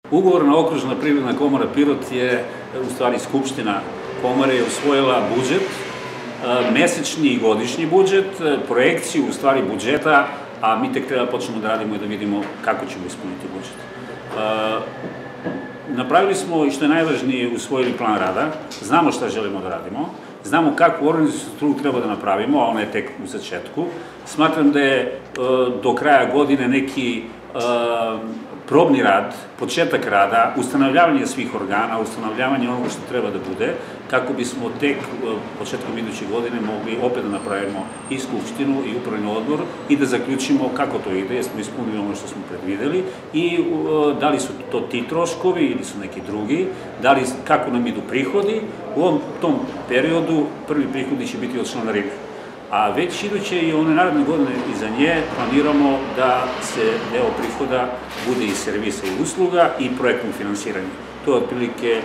Ugovorna okružna privredna komora Pirot je, u stvari, Skupština komore je usvojila budžet, mesečni i godišnji budžet, projekciju, u stvari, budžeta, a mi tek treba počnemo da radimo i da vidimo kako ćemo ispuniti budžet. Napravili smo, i što je najvažnije, usvojili plan rada, znamo šta želimo da radimo, znamo kakvu organizacijsku strukturu treba da napravimo, a ona je tek u začetku. Smatram da je do kraja godine neki probni rad, početak rada, ustanovljavanje svih organa, ustanovljavanje onoga što treba da bude, kako bismo tek početkom iduće godine mogli opet da napravimo i Skupštinu i upravni odbor i da zaključimo kako to ide, jer smo ispunili ono što smo predvideli i da li su to ti troškovi ili su neki drugi, kako nam idu prihodi. U ovom tom periodu prvi prihodi će biti od članarine. A već iduće i one naredne godine iza nje planiramo da se deo prihoda bude i servisa i usluga i projektnog finansiranja. To je otprilike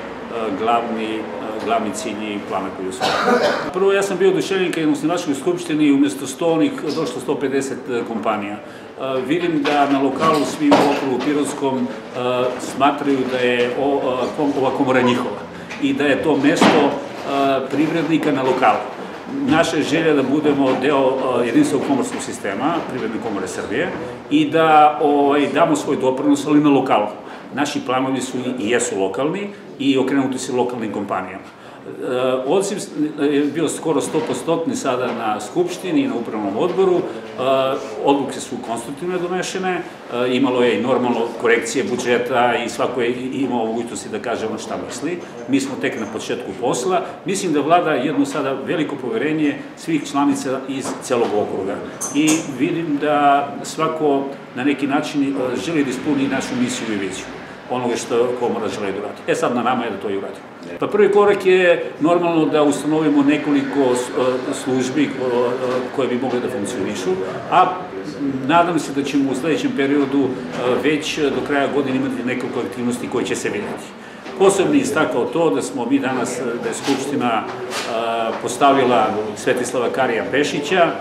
glavni cilj i plana koji usvojamo. Prvo, ja sam bio oduševljen kad je na osnivačkoj skupštini i umesto 100 onih došlo 150 kompanija. Vidim da na lokalu svi u okrugu Pirotskom smatraju da je ova komora njihova i da je to mesto privrednika na lokalu. Naša je želja da budemo deo jedinstvenog komorskog sistema, Privredne komore Srbije, i da damo svoj doprinos, ali na lokalu. Naši planovi su i jesu lokalni i okrenuti se lokalnim kompanijama. Odziv je bio skoro 100% sada na Skupštini i na upravnom odboru. Odluke su konstruktivno donešene, imalo je i normalno korekcije budžeta i svako je imao mogućnosti da kaže ono šta misli. Mi smo tek na početku posla. Mislim da vlada jedno sada veliko poverenje svih članica iz celog okruga. I vidim da svako na neki način želi da ispuni našu misiju i viziju onoga što komora želi da uradi. Sad na nama je da to i uradimo. Pa prvi korak je normalno da ustanovimo nekoliko službi koje bi mogle da funkcionišu, a nadam se da ćemo u sledećem periodu već do kraja godine imati nekoliko aktivnosti koje će se vidjeti. Posebno je istakao to da smo mi danas, da je Skupština postavila Svetislava Karija Pešića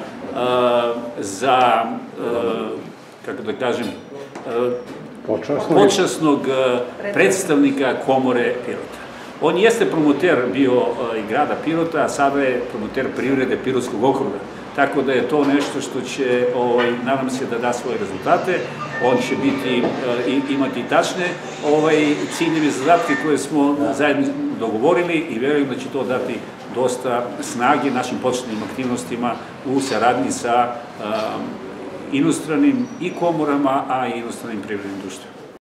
za, kako da kažem, počasnog predstavnika komore Pirota. On jeste promoter bio i grada Pirota, a sada je promoter privrede Pirotskog okruga. Tako da je to nešto što će, nadam se, da da svoje rezultate. On će imati tačne ciljeve i zadatke koje smo zajedno dogovorili i verujem da će to dati dosta snage našim početnim aktivnostima u saradnji sa inostranim i komorama, a i inostranim privrednim društvima.